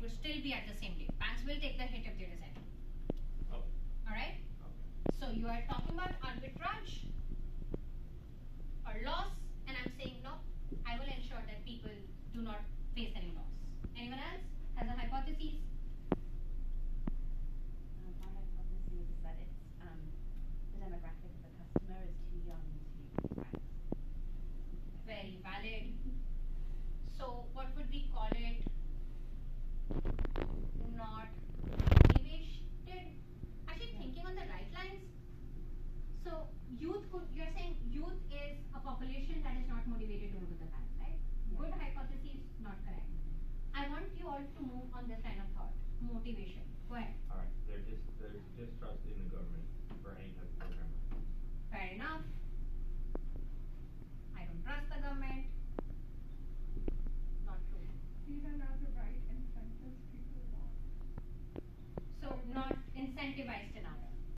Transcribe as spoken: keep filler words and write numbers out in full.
would still be at the same rate. Banks will take the hit if they decide. Oh. Alright? Okay. So you are talking about arbitrage or loss, and I'm saying no, I will ensure that people do not face any loss. Anyone else has a hypothesis? Um, my hypothesis is that it's um, the demographic of the customer is too young to practice. Very valid. So what would we call it? Not motivated. Actually, Yeah. thinking on the right lines. So youth could, you're saying youth is a population that is not motivated to go to the bank, right? Yeah. Good hypothesis, not correct. I want you all to move on this line of thought. Motivation. Go ahead. All right. They're just there's distrust in the government for any type of program. Fair enough. I don't trust the government. Not true. These are not the right incentives people want. So not incentivized enough.